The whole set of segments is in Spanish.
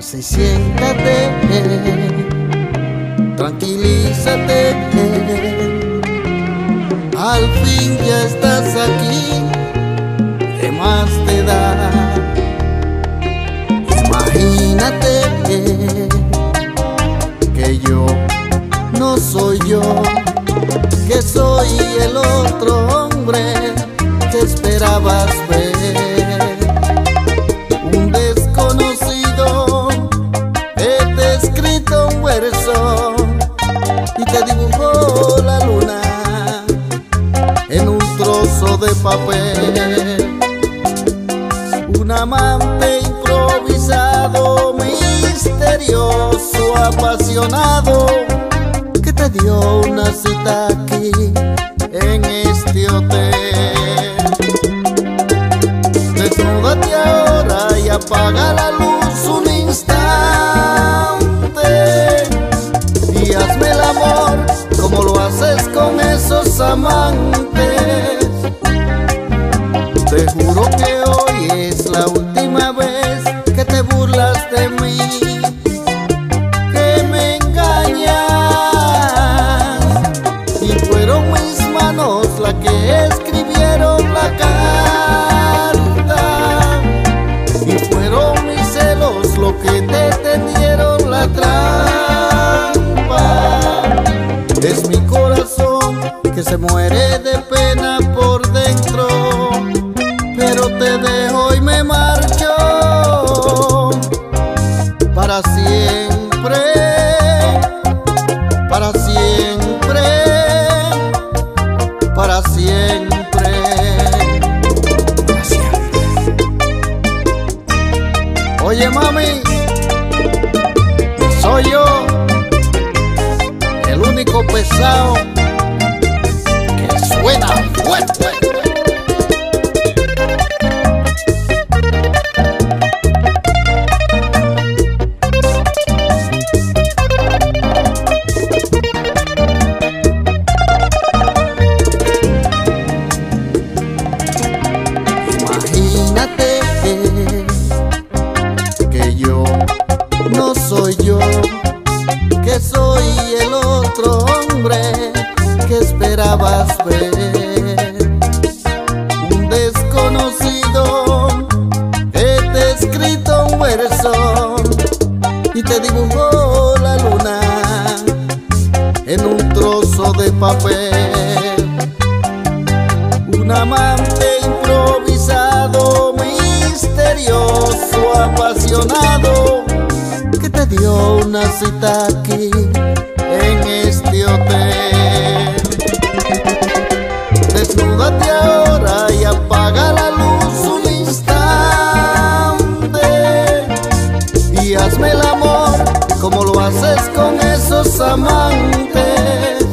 Pasa y siéntate, tranquilízate. Al fin ya estás aquí, ¿qué más te da? Imagínate que yo no soy yo, que soy el otro hombre que esperabas ver. Un desconocido que te ha escrito un verso y te dibujó la luna en un trozo de papel. Un amante improvisado, misterioso, apasionado, que te dio una cita aquí en este hotel. Desnúdate ahora y apaga la luz un instante y hazme el amor como lo haces con esos amantes. Te juro que hoy es la última vez que te burlas de mí, que me engañas, y fueron mis manos las que escribieron la carta, y fueron mis celos los que te tendieron la trampa. Es mi corazón que se muere de pena por dentro, pero te dejo y me marcho para siempre, para siempre, para siempre, para siempre. Oye mami, soy yo, el único pesado que suena fuerte. Imagínate que yo no soy yo, que soy el otro hombre que esperabas ver. Un desconocido que te ha escrito un verso y te dibujó la luna en un trozo de papel. Un amante improvisado, misterioso, apasionado, que te dio una cita aquí en este hotel. Desnúdate ahora y apaga la luz un instante y hazme el amor como lo haces con esos amantes.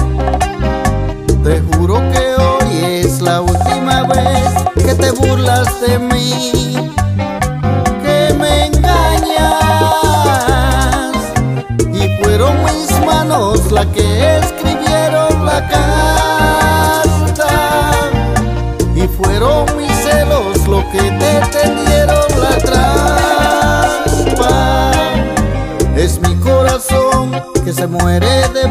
Te juro que hoy es la última vez que te burlas de mí, que me engañas, y fueron mis manos las que escribieron la carta, y fueron mis celos los que te tendieron la trampa. Es mi corazón que se muere de